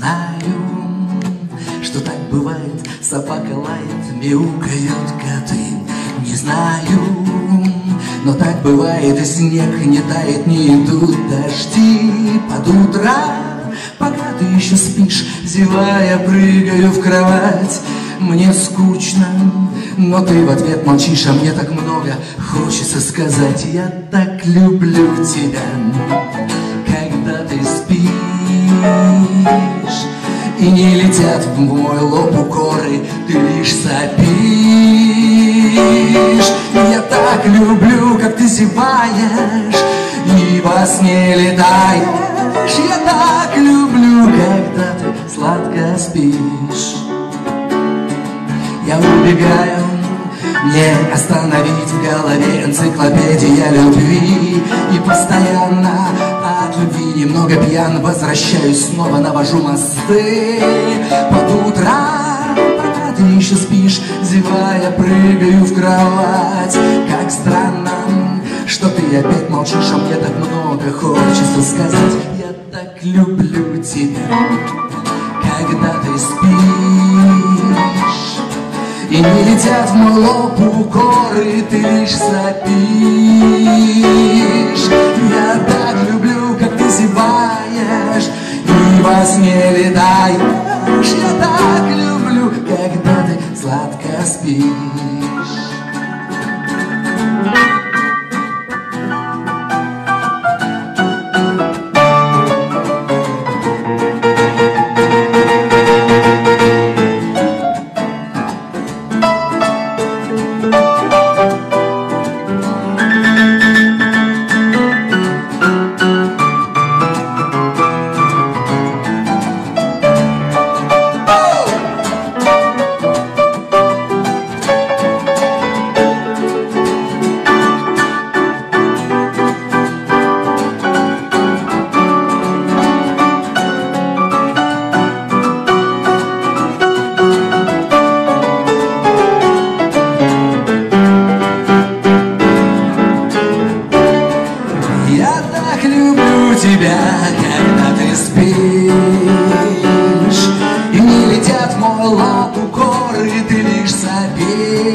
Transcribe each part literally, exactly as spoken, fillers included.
знаю, что так бывает, собака лает, мяукают коты. Не знаю, но так бывает, и снег не тает, не идут дожди под утро. Пока ты еще спишь, зевая, прыгаю в кровать. Мне скучно, но ты в ответ молчишь, а мне так много хочется сказать. Я так люблю тебя, когда ты спишь, и не летят в мой лоб укоры, ты лишь сопишь. Я так люблю, как ты зеваешь и во сне летаешь. Я так люблю, когда ты сладко спишь. Я убегаю, мне остановить в голове энциклопедия любви. И постоянно от любви немного пьян возвращаюсь, снова навожу мосты под утро. Пока ты еще спишь, зевая, прыгаю в кровать. Как странно, что ты опять молчишь, а мне так много хочется сказать. Я так люблю тебя, когда ты спишь, и не летят в мой лоб укоры, ты лишь сопишь. Я так люблю, как ты зеваешь и во сне летаешь. Я так люблю, когда ты сладко спишь. Тебя, когда ты спишь, и не летят в мой лоб укоры, ты лишь сопишь.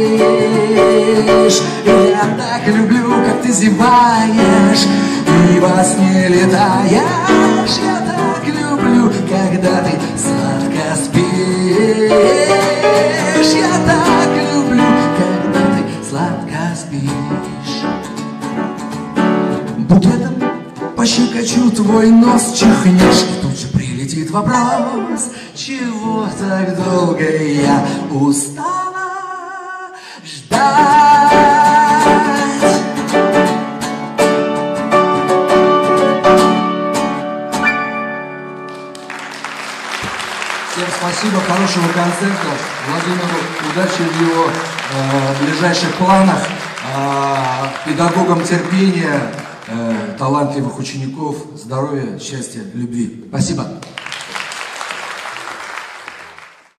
Я так люблю, как ты зеваешь и во сне летаешь. Я так люблю, когда ты сладко спишь. Я так люблю, когда ты сладко спишь. Букетом пощекочу твой нос, чихнешь, и тут же прилетит вопрос: чего так долго я устала ждать? Всем спасибо, хорошего концерта. Владимиру удачи в его э, ближайших планах, э, педагогам терпения, талантливых учеников, здоровья, счастья, любви. Спасибо.